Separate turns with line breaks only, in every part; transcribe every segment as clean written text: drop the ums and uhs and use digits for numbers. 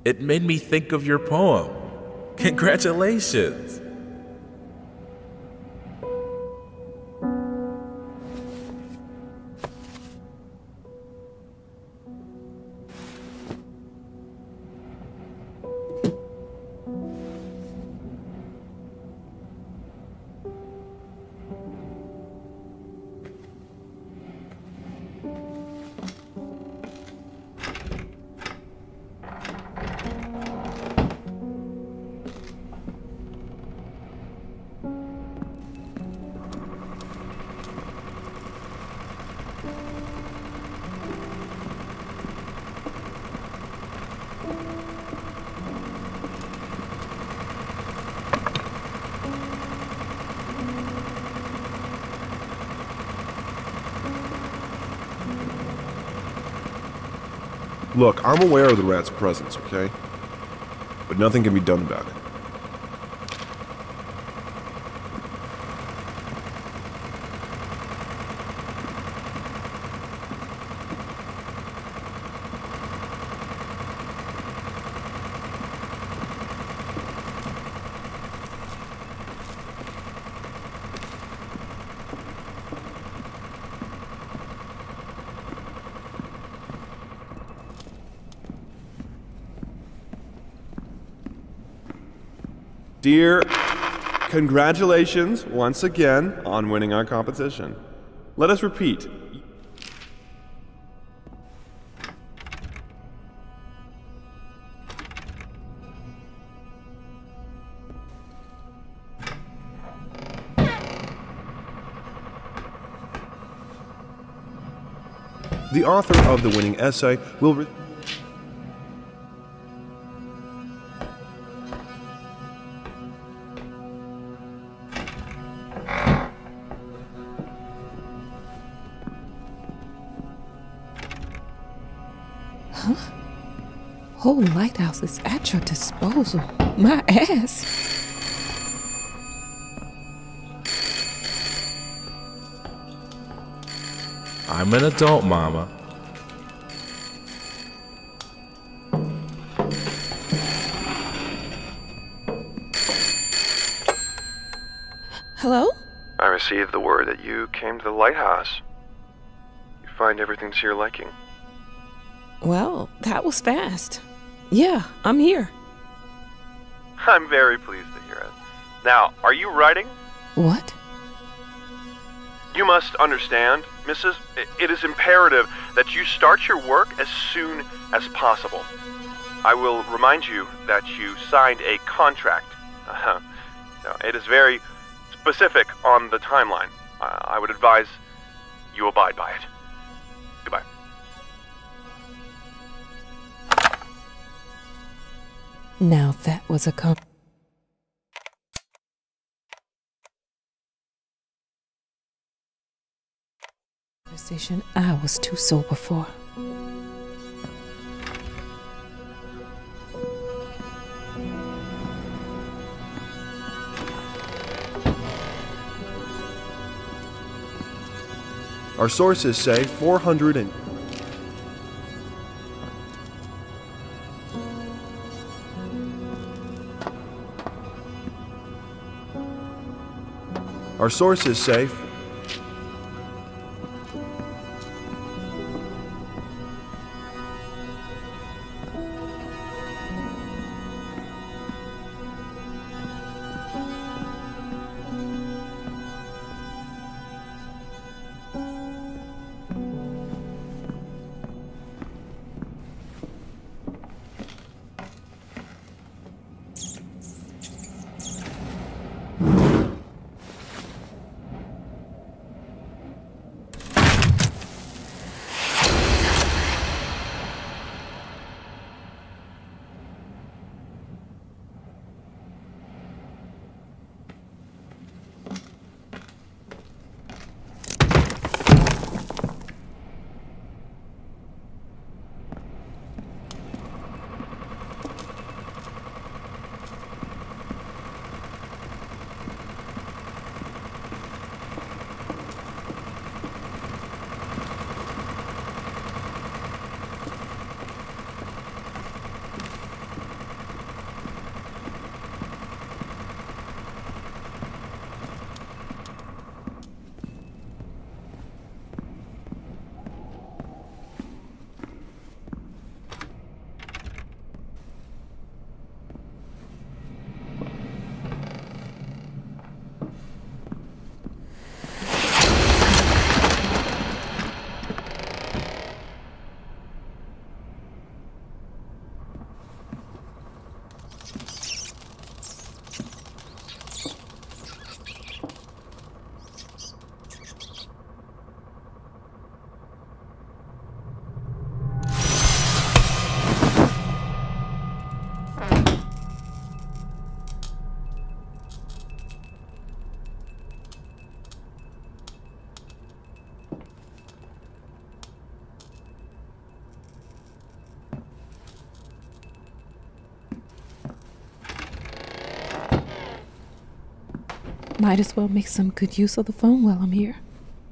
It made me think of your poem. Congratulations.
Look, I'm aware of the rat's presence, okay? But nothing can be done about it. Dear, congratulations once again on winning our competition. Let us repeat. The author of the winning essay will
Whole lighthouse is at your disposal. My ass.
I'm an adult, Mama.
Hello?
I received the word that you came to the lighthouse. You find everything to your liking.
Well, that was fast. Yeah, I'm here.
I'm very pleased to hear it. Now, are you writing?
What?
You must understand, Mrs. It is imperative that you start your work as soon as possible. I will remind you that you signed a contract. Now, it is very specific on the timeline. I would advise you abide by it. Goodbye.
Now that was a conversation I was too sober for.
Our sources say 400 and... Our sources say...
Might as well make some good use of the phone while I'm here.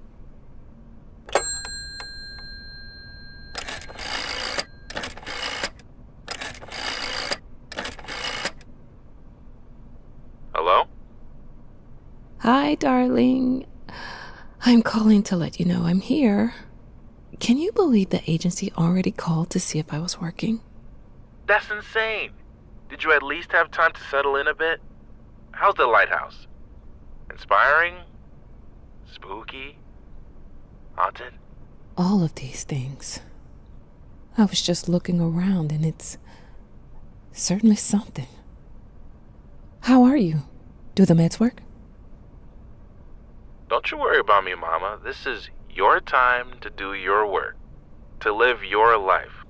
Hello?
Hi, darling. I'm calling to let you know I'm here. Can you believe the agency already called to see if I was working?
That's insane. Did you at least have time to settle in a bit? How's the lighthouse? Inspiring? Spooky? Haunted?
All of these things. I was just looking around and it's certainly something. How are you? Do the meds work?
Don't you worry about me, Mama. This is your time to do your work, to live your life.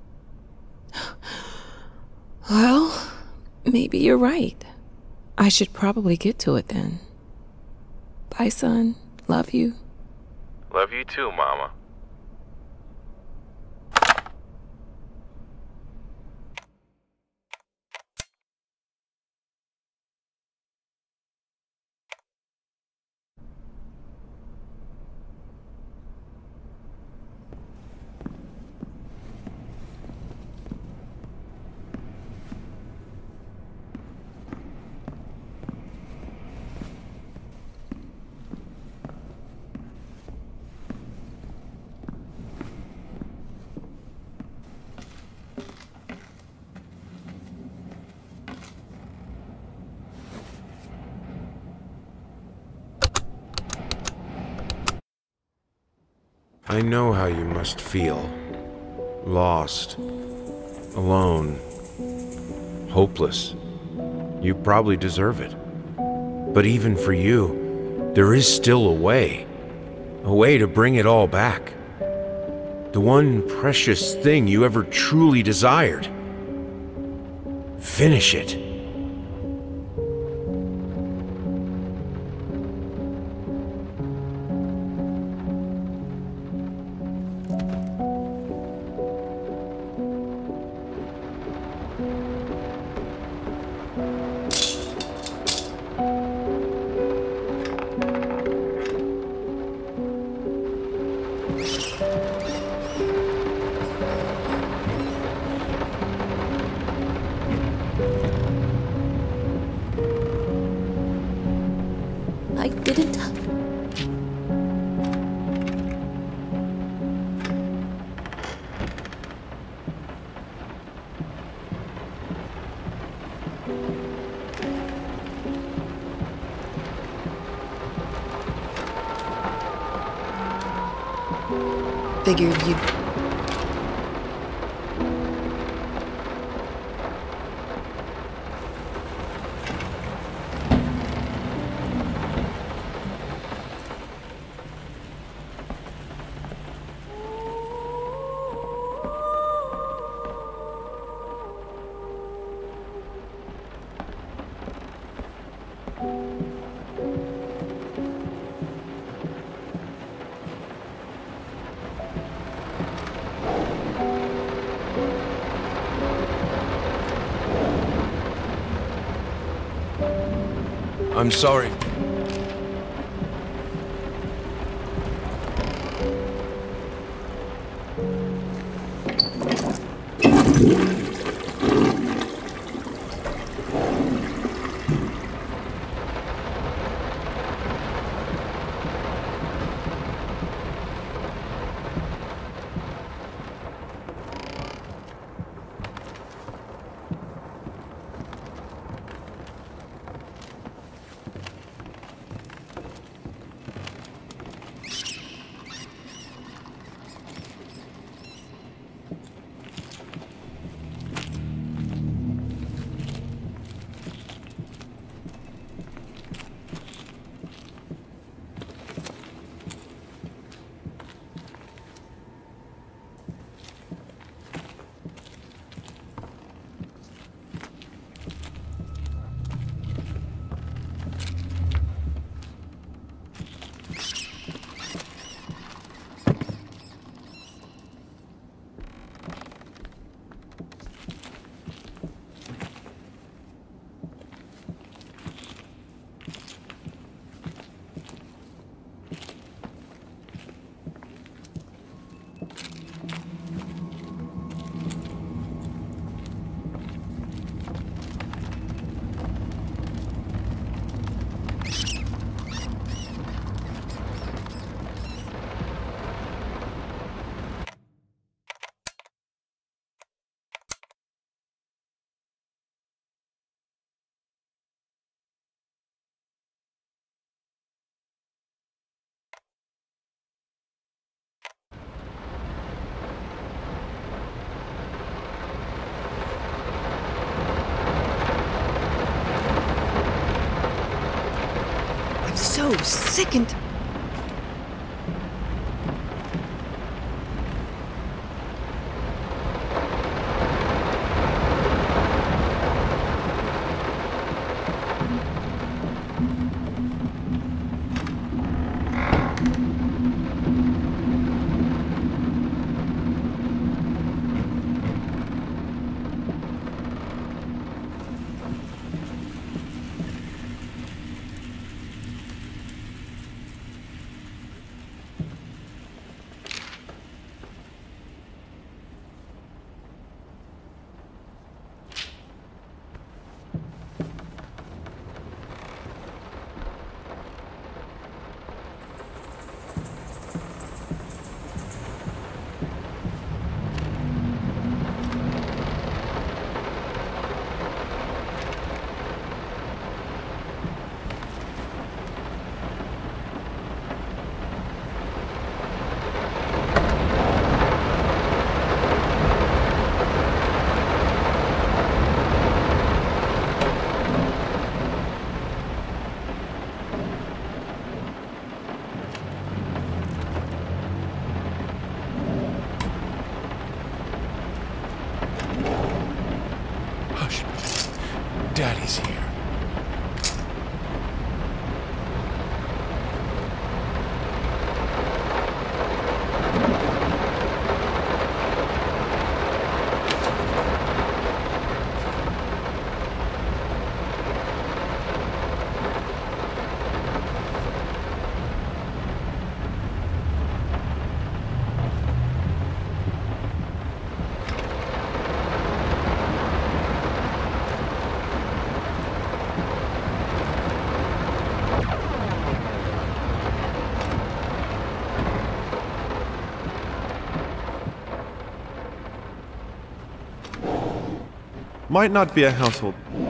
Well, maybe you're right. I should probably get to it then. Bye, son. Love you.
Love you too, Mama.
I know how you must feel. Lost. Alone. Hopeless. You probably deserve it. But even for you, there is still a way. A way to bring it all back. The one precious thing you ever truly desired. Finish it.
I didn't.
Figured you'd... I'm sorry. so sickened.
Daddy's here.
Might not be a household